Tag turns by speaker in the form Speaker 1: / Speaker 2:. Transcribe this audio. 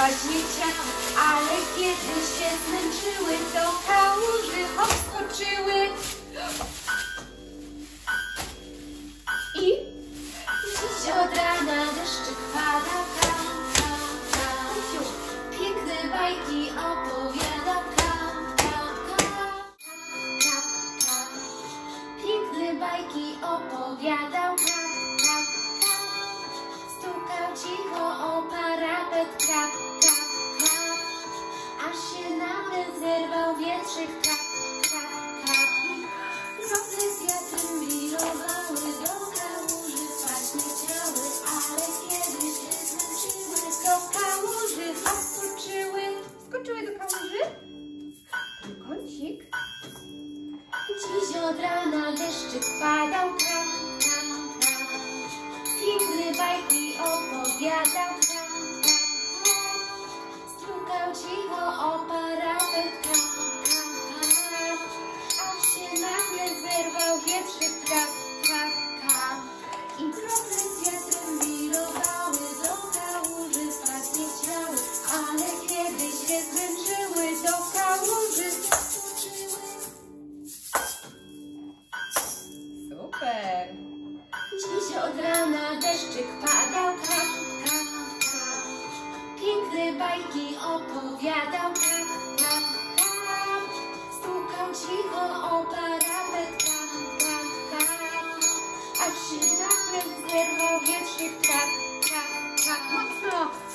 Speaker 1: spać nie chciały, ale kiedy się zmęczyły, do kałuży hop skoczyły. I dziś od rana deszczyk pada, piękne bajki opowiadał, piękne bajki opowiadał, stukał cicho o parapet, krap, krap, krap, aż się nagle zerwał wietrzyk, krap, krap, krap. Krople z wiatrem wirowały, do kałuży spać nie chciały, ale kiedy się zmęczyły, do kałuży skoczyły. Skoczyły do kałuży? Kącik. Dziś od rana deszczyk padał, krap, krap, krap, piękne bajki opowiadał, krap, krap, krap, stukał cicho o parapet, krap, krap, krap, aż się nagle zerwał wietrzyk, krap, krap, krap. I krople z wiatrem wirowały, do kałuży spać nie chciały, ale kiedy się zmęczyły, do kałuży skoczyły. Super! Dziś od rana deszczyk padał, krap, krap, krap, piękne bajki opowiadał, krap, krap, krap, stukał cicho o parapet, krap, krap, krap, aż się nagle zerwał wietrzyk, krap, krap, krap, mocno!